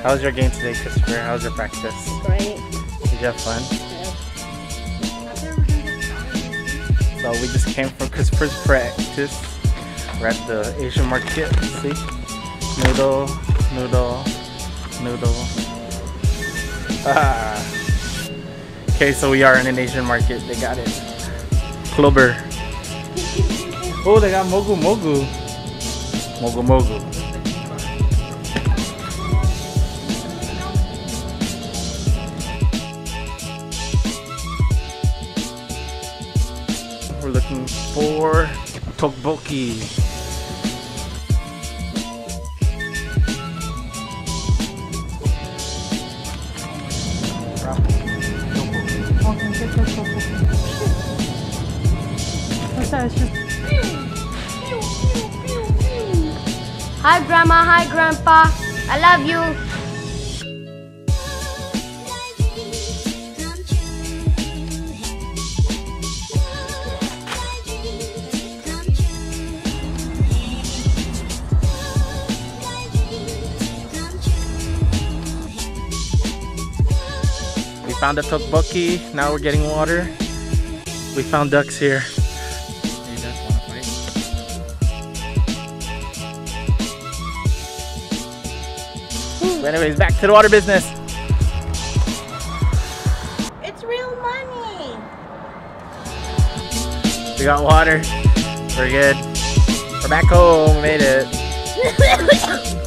How was your game today, Christopher? How was your practice? Great. Did you have fun? Yeah. So we just came from Christopher's practice. We're at the Asian market. See? Noodle, noodle, noodle. Okay, so we are in an Asian market. They got it. Clover. Oh, they got mogu mogu. Mogu mogu. We're looking for tteokbokki. What's that? It's just... Hi Grandma, hi Grandpa. I love you. We found a tteokbokki. Now we're getting water. We found ducks here. Any ducks want to fight? But anyways, back to the water business. It's real money. We got water. We're good. We're back home. We made it.